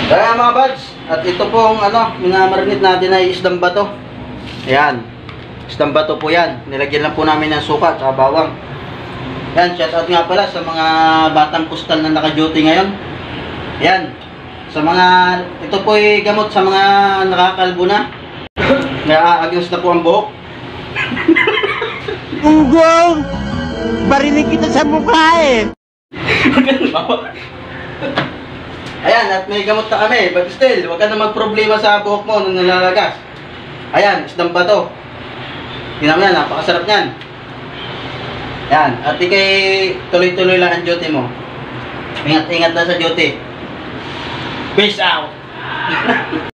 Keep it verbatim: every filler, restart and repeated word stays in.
Kaya mga buds, at ito pong ano, minamarinate natin ay isdang bato. Ayan. Isdang bato po yan. Nilagyan lang po namin ng suka at bawang. Yan, shout out nga pala sa mga batang kustal na naka-duty ngayon. Yan. Sa mga, ito po ay gamot sa mga nakakalbo na. Naaagos na po ang buhok. Unggong! Barinig kita sa mukha eh! Ayan, at may gamot na kami. But still, huwag ka na magproblema sa buhok mo nung nalalagas. Ayan, isdang bato. Tingnan mo yan, napakasarap niyan. Ayan, at ikay tuloy-tuloy lang ang duty mo. Ingat-ingat na sa duty. Peace out!